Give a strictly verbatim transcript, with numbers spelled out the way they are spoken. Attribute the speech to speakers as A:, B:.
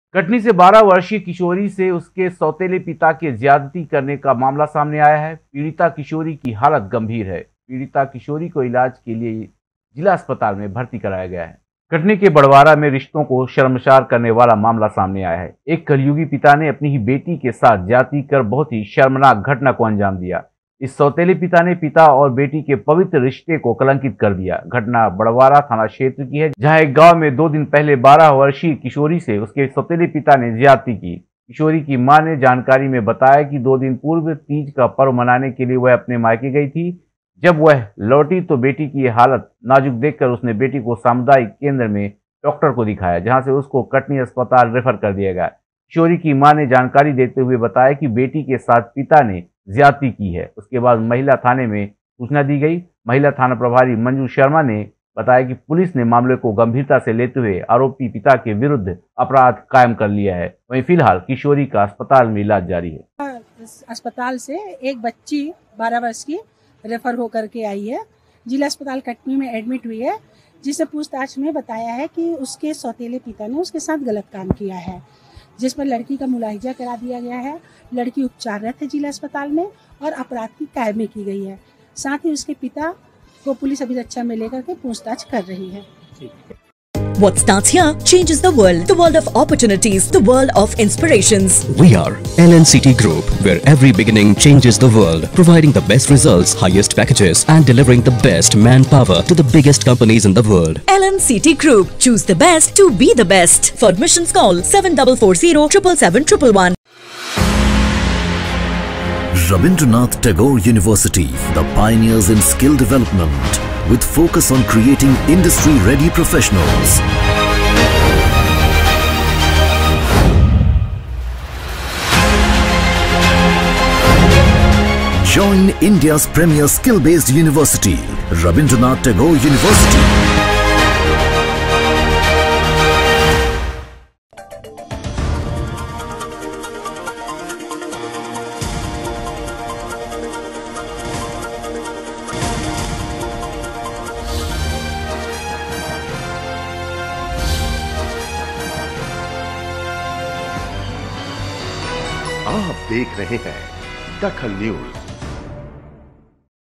A: कटनी से बारह वर्षीय किशोरी से उसके सौतेले पिता के ज्यादती करने का मामला सामने आया है। पीड़िता किशोरी की हालत गंभीर है। पीड़िता किशोरी को इलाज के लिए जिला अस्पताल में भर्ती कराया गया है। कटनी के बड़वारा में रिश्तों को शर्मसार करने वाला मामला सामने आया है। एक कलयुगी पिता ने अपनी ही बेटी के साथ ज्यादती कर बहुत ही शर्मनाक घटना को अंजाम दिया। इस सौतेले पिता ने पिता और बेटी के पवित्र रिश्ते को कलंकित कर दिया। घटना बड़वारा थाना क्षेत्र की है, जहां एक गांव में दो दिन पहले बारह वर्षीय किशोरी से उसके सौतेले पिता ने ज्यादती की। किशोरी की मां ने जानकारी में बताया कि दो दिन पूर्व तीज का पर्व मनाने के लिए वह अपने मायके गई थी। जब वह लौटी तो बेटी की हालत नाजुक देखकर उसने बेटी को सामुदायिक केंद्र में डॉक्टर को दिखाया, जहां से उसको कटनी अस्पताल रेफर कर दिया गया। किशोरी की मां ने जानकारी देते हुए बताया कि बेटी के साथ पिता ने ज्यादती की है। उसके बाद महिला थाने में सूचना दी गई। महिला थाना प्रभारी मंजू शर्मा ने बताया कि पुलिस ने मामले को गंभीरता से लेते हुए आरोपी पिता के विरुद्ध अपराध कायम कर लिया है। वहीं फिलहाल किशोरी का अस्पताल में इलाज जारी है।
B: अस्पताल से एक बच्ची बारह वर्ष की रेफर होकर के आई है, जिला अस्पताल कटनी में एडमिट हुई है, जिसे पूछताछ में बताया है कि उसके सौतेले पिता ने उसके साथ गलत काम किया है, जिस पर लड़की का मुलाहिजा करा दिया गया है। लड़की उपचाररत है जिला अस्पताल में और अपराध की कायमी की गई है। साथ ही उसके पिता को पुलिस अभी रक्षा में लेकर के पूछताछ कर रही है।
C: What starts here changes the world. The world of opportunities. The world of inspirations.
D: We are L N C T Group, where every beginning changes the world. Providing the best results, highest packages and delivering the best manpower to the biggest companies in the world.
C: L N C T Group. Choose the best to be the best. For admissions call seven four four zero seven seven seven one one.
E: Rabindranath Tagore University, the pioneers in skill development, with focus on creating industry-ready professionals. Join India's premier skill-based university, Rabindranath Tagore University.
F: आप देख रहे हैं दखल news.